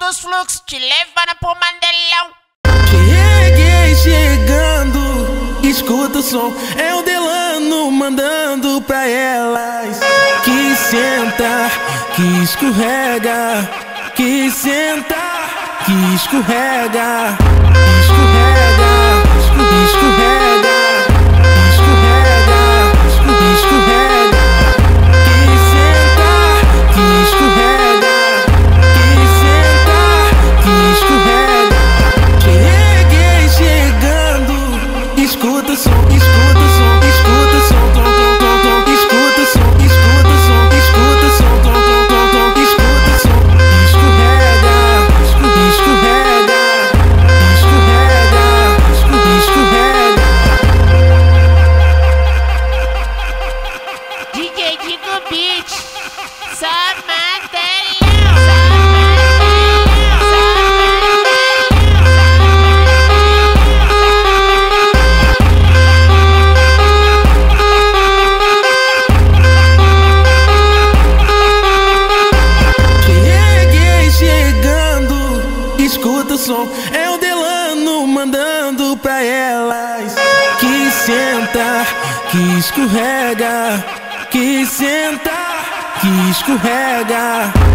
dos fluxos, te levando pro Mandelão. Cheguei chegando, escuta o som, é o Delano mandando pra elas. Que senta, que escorrega, que senta, que escorrega, escorrega, escorrega, escorrega, escorrega. Que senta, que escorrega, que senta, que escorrega. Cheguei chegando, escuta o som, escuta o som, escuta o som, tom, tom, tom, tom, escuta o som, escuta o som, escuta o som, tom, tom, tom, tom, escuta o som. Escorrega, escorrega, escorrega, escorrega. DJ Digo Beat, só Mandelão. Escuta o som, é o Delano mandando pra elas. Que senta, que escorrega, que senta, que escorrega.